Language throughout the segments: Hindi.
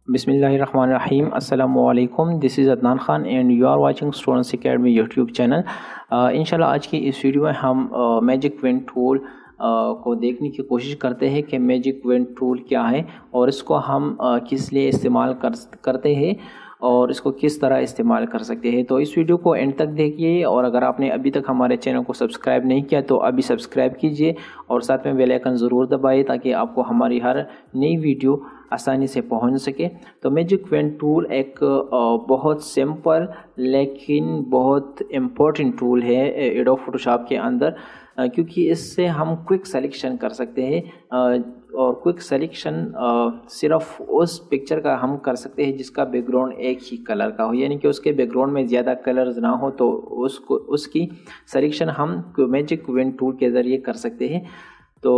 बिस्मिल्लाहिर्रहमानिर्रहीम अस्सलामु अलैकुम। This is Adnan Khan and you are watching students academy YouTube channel. इंशाल्लाह आज की इस वीडियो में हम मैजिक पेन टूल को देखने की कोशिश करते हैं कि मैजिक पेन टूल क्या है और इसको हम किस लिए इस्तेमाल करते हैं और इसको किस तरह इस्तेमाल कर सकते हैं। तो इस वीडियो को एंड तक देखिए और अगर आपने अभी तक हमारे चैनल को सब्सक्राइब नहीं किया तो अभी सब्सक्राइब कीजिए और साथ में बेल आइकन ज़रूर दबाइए ताकि आपको हमारी हर नई वीडियो आसानी से पहुंच सके। तो मैजिक पेन टूल एक बहुत सिंपल लेकिन बहुत इम्पोर्टेंट टूल है एडोब फोटोशॉप के अंदर, क्योंकि इससे हम क्विक सिलेक्शन कर सकते हैं और क्विक सिलेक्शन सिर्फ उस पिक्चर का हम कर सकते हैं जिसका बैकग्राउंड एक ही कलर का हो, यानी कि उसके बैकग्राउंड में ज़्यादा कलर्स ना हो तो उसकी सिलेक्शन हम मैजिक पेन टूल के ज़रिए कर सकते हैं। तो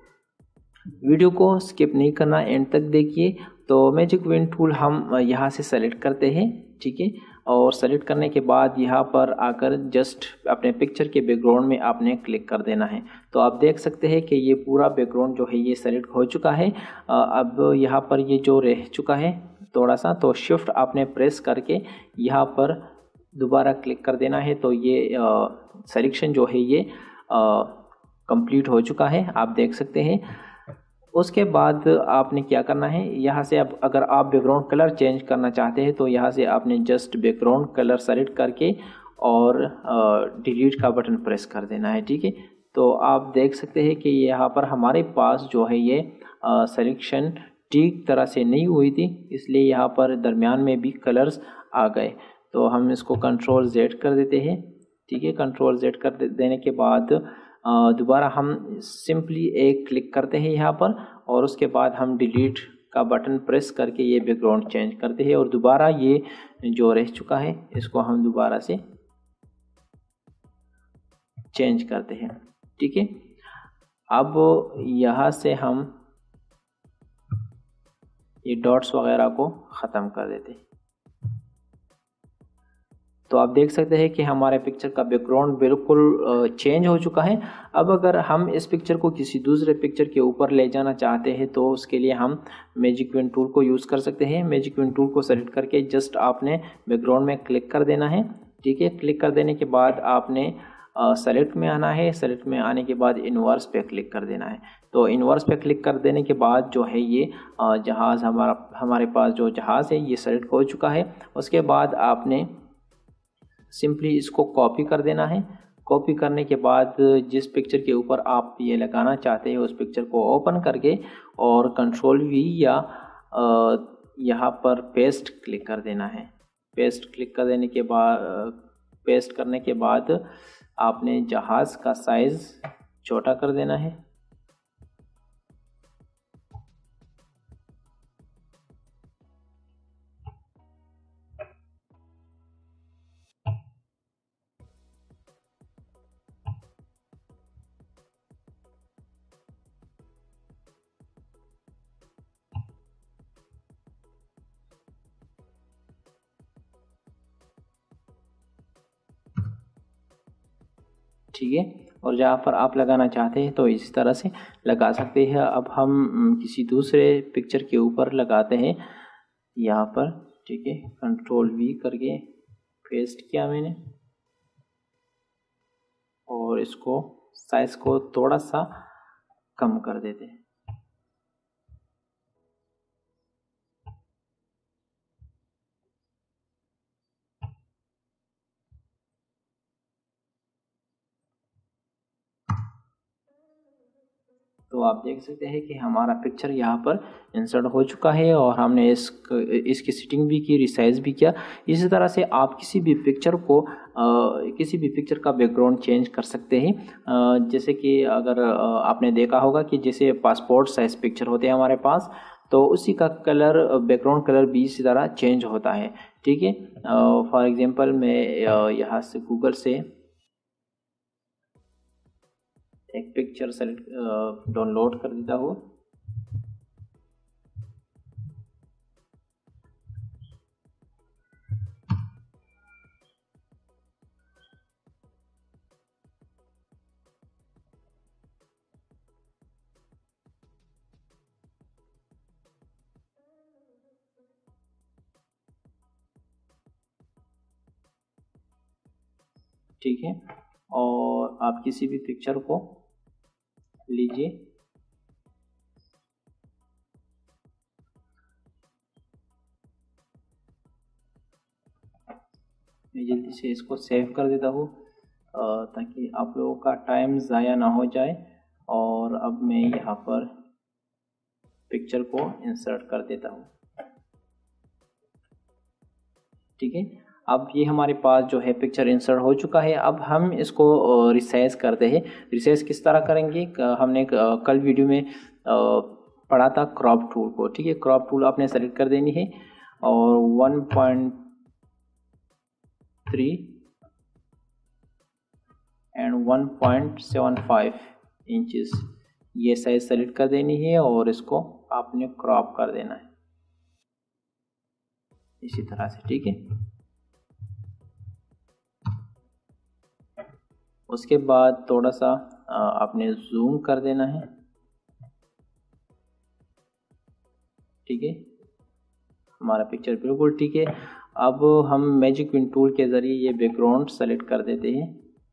वीडियो को स्किप नहीं करना, एंड तक देखिए। तो मैजिक पेन टूल हम यहाँ से सेलेक्ट करते हैं, ठीक है, और सेलेक्ट करने के बाद यहाँ पर आकर जस्ट अपने पिक्चर के बैकग्राउंड में आपने क्लिक कर देना है। तो आप देख सकते हैं कि ये पूरा बैकग्राउंड जो है ये सेलेक्ट हो चुका है। अब यहाँ पर ये जो रह चुका है थोड़ा सा, तो शिफ्ट आपने प्रेस करके यहाँ पर दोबारा क्लिक कर देना है। तो ये सिलेक्शन जो है ये कंप्लीट हो चुका है, आप देख सकते हैं। उसके बाद आपने क्या करना है, यहाँ से अब अगर आप बैकग्राउंड कलर चेंज करना चाहते हैं तो यहाँ से आपने जस्ट बैकग्राउंड कलर सेलेक्ट करके और डिलीट का बटन प्रेस कर देना है, ठीक है। तो आप देख सकते हैं कि यहाँ पर हमारे पास जो है ये सिलेक्शन ठीक तरह से नहीं हुई थी, इसलिए यहाँ पर दरमियान में भी कलर्स आ गए। तो हम इसको कंट्रोल Z कर देते हैं, ठीक है। कंट्रोल Z कर देने के बाद दोबारा हम सिंपली एक क्लिक करते हैं यहाँ पर और उसके बाद हम डिलीट का बटन प्रेस करके ये बैकग्राउंड चेंज करते हैं और दोबारा ये जो रह चुका है इसको हम दोबारा से चेंज करते हैं, ठीक है। अब यहाँ से हम ये डॉट्स वगैरह को ख़त्म कर देते हैं। तो आप देख सकते हैं कि हमारे पिक्चर का बैकग्राउंड बिल्कुल चेंज हो चुका है। अब अगर हम इस पिक्चर को किसी दूसरे पिक्चर के ऊपर ले जाना चाहते हैं तो उसके लिए हम मैजिक पेन टूल को यूज़ कर सकते हैं। मैजिक पेन टूल को सेलेक्ट करके जस्ट आपने बैकग्राउंड में क्लिक कर देना है, ठीक है। क्लिक कर देने के बाद आपने सेलेक्ट में आना है। सेलेक्ट में आने के बाद इनवर्स पे क्लिक कर देना है। तो इनवर्स पे क्लिक कर देने के बाद जो है ये जहाज़ हमारे पास जो जहाज़ है ये सेलेक्ट हो चुका है। उसके बाद आपने सिंपली इसको कॉपी कर देना है। कॉपी करने के बाद जिस पिक्चर के ऊपर आप ये लगाना चाहते हैं उस पिक्चर को ओपन करके और कंट्रोल V या यहाँ पर पेस्ट क्लिक कर देना है। पेस्ट क्लिक कर देने के बाद पेस्ट करने के बाद आपने जहाज़ का साइज़ छोटा कर देना है। ठीक है, और जहाँ पर आप लगाना चाहते हैं तो इस तरह से लगा सकते हैं। अब हम किसी दूसरे पिक्चर के ऊपर लगाते हैं यहाँ पर, ठीक है। कंट्रोल V करके पेस्ट किया मैंने और इसको साइज को थोड़ा सा कम कर देते हैं। तो आप देख सकते हैं कि हमारा पिक्चर यहाँ पर इंसर्ट हो चुका है और हमने इसकी सेटिंग भी की, रिसाइज भी किया। इसी तरह से आप किसी भी पिक्चर को किसी भी पिक्चर का बैकग्राउंड चेंज कर सकते हैं। जैसे कि अगर आपने देखा होगा कि जैसे पासपोर्ट साइज पिक्चर होते हैं हमारे पास, तो उसी का कलर बैकग्राउंड कलर भी इसी तरह चेंज होता है, ठीक है। फॉर एग्जांपल मैं यहाँ से गूगल से एक पिक्चर सेलेक्ट डाउनलोड कर देता हूँ। ठीक है। और आप किसी भी पिक्चर को लीजिए, मैं जल्दी से इसको सेव कर देता हूँ ताकि आप लोगों का टाइम ज़ाया ना हो जाए। और अब मैं यहाँ पर पिक्चर को इंसर्ट कर देता हूँ, ठीक है। अब ये हमारे पास जो है पिक्चर इंसर्ट हो चुका है। अब हम इसको रिसाइज करते हैं। रिसाइज किस तरह करेंगे, हमने कल वीडियो में पढ़ा था क्रॉप टूल को, ठीक है। क्रॉप टूल आपने सेलेक्ट कर देनी है और 1.3 एंड 1.75 इंचेस ये साइज सेलेक्ट कर देनी है और इसको आपने क्रॉप कर देना है इसी तरह से, ठीक है। उसके बाद थोड़ा सा आपने जूम कर देना है, ठीक है। हमारा पिक्चर बिल्कुल ठीक है। अब हम मैजिक विंड टूल के ज़रिए ये बैकग्राउंड सेलेक्ट कर देते हैं,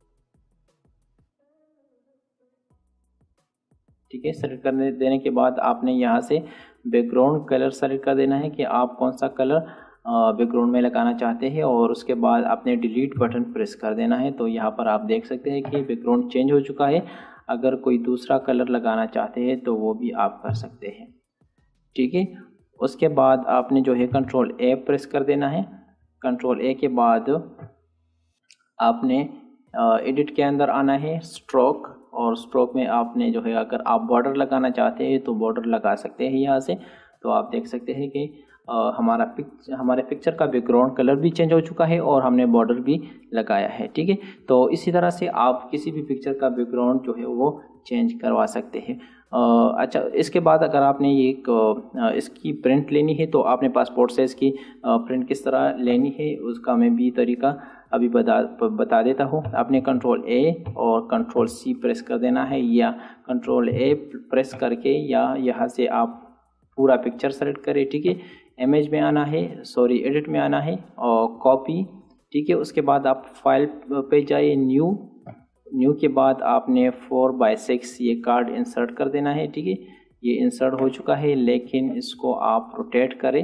ठीक है। सेलेक्ट करने देने के बाद आपने यहाँ से बैकग्राउंड कलर सेलेक्ट कर देना है कि आप कौन सा कलर बैकग्राउंड में लगाना चाहते हैं और उसके बाद आपने डिलीट बटन प्रेस कर देना है। तो यहाँ पर आप देख सकते हैं कि बैकग्राउंड चेंज हो चुका है। अगर कोई दूसरा कलर लगाना चाहते हैं तो वो भी आप कर सकते हैं, ठीक है। उसके बाद आपने जो है कंट्रोल ए प्रेस कर देना है। कंट्रोल ए के बाद आपने एडिट के अंदर आना है, स्ट्रोक, और स्ट्रोक में आपने जो है अगर आप बॉर्डर लगाना चाहते हैं तो बॉर्डर लगा सकते हैं यहाँ से। तो आप देख सकते हैं कि हमारे पिक्चर का बैकग्राउंड कलर भी चेंज हो चुका है और हमने बॉर्डर भी लगाया है, ठीक है। तो इसी तरह से आप किसी भी पिक्चर का बैकग्राउंड जो है वो चेंज करवा सकते हैं। अच्छा, इसके बाद अगर आपने ये इसकी प्रिंट लेनी है तो आपने पासपोर्ट साइज़ की प्रिंट किस तरह लेनी है उसका मैं भी तरीका अभी बता देता हूँ। आपने कंट्रोल ए और कंट्रोल सी प्रेस कर देना है, या कंट्रोल ए प्रेस करके या यहाँ से आप पूरा पिक्चर सेलेक्ट करें, ठीक है। इमेज में आना है, सॉरी एडिट में आना है और कॉपी, ठीक है। उसके बाद आप फाइल पे जाइए, न्यू के बाद आपने 4x6 ये कार्ड इंसर्ट कर देना है, ठीक है। ये इंसर्ट हो चुका है, लेकिन इसको आप रोटेट करें,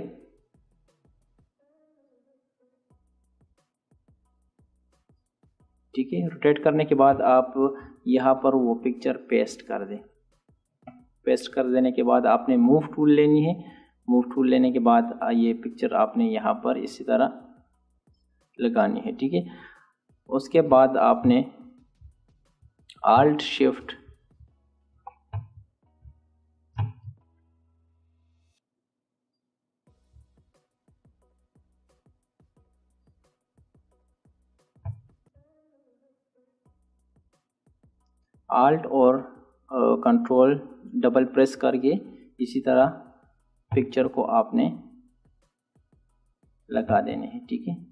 ठीक है। रोटेट करने के बाद आप यहाँ पर वो पिक्चर पेस्ट कर दें। पेस्ट कर देने के बाद आपने मूव टूल लेनी है। मूव टूल लेने के बाद ये पिक्चर आपने यहाँ पर इसी तरह लगानी है, ठीक है। उसके बाद आपने आल्ट और कंट्रोल डबल प्रेस करके इसी तरह पिक्चर को आपने लगा देने हैं, ठीक है।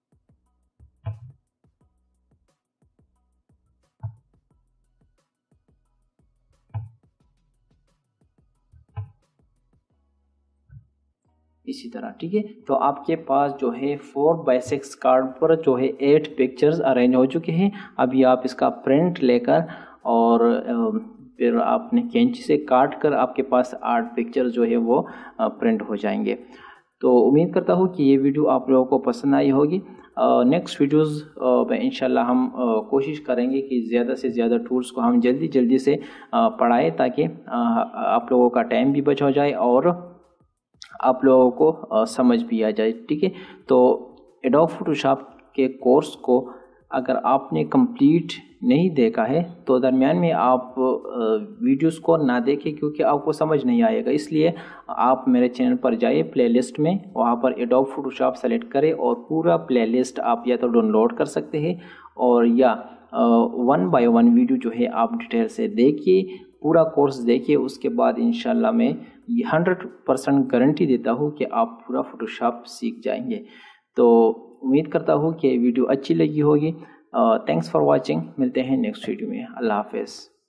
इसी तरह, ठीक है। तो आपके पास जो है 4x6 कार्ड पर जो है 8 पिक्चर्स अरेंज हो चुके हैं। अभी आप इसका प्रिंट लेकर और फिर आपने कैंची से काट कर आपके पास 8 पिक्चर जो है वो प्रिंट हो जाएंगे। तो उम्मीद करता हूँ कि ये वीडियो आप लोगों को पसंद आई होगी। नेक्स्ट वीडियोस में इंशाल्लाह हम कोशिश करेंगे कि ज़्यादा से ज़्यादा टूल्स को हम जल्दी से पढ़ाएँ ताकि आप लोगों का टाइम भी बच हो जाए और आप लोगों को समझ भी आ जाए, ठीक है। तो एडोब फोटोशॉप के कोर्स को अगर आपने कंप्लीट नहीं देखा है तो दरमियान में आप वीडियोस को ना देखें, क्योंकि आपको समझ नहीं आएगा। इसलिए आप मेरे चैनल पर जाइए, प्लेलिस्ट में वहाँ पर एडोब फोटोशॉप सेलेक्ट करें और पूरा प्लेलिस्ट आप या तो डाउनलोड कर सकते हैं और या 1 बाय 1 वीडियो जो है आप डिटेल से देखिए, पूरा कोर्स देखिए। उसके बाद इंशाल्लाह मैं 100% गारंटी देता हूँ कि आप पूरा फोटोशॉप सीख जाएंगे। तो उम्मीद करता हूँ कि वीडियो अच्छी लगी होगी। Thanks for watching. मिलते हैं नेक्स्ट वीडियो में। अल्लाह हाफिज़।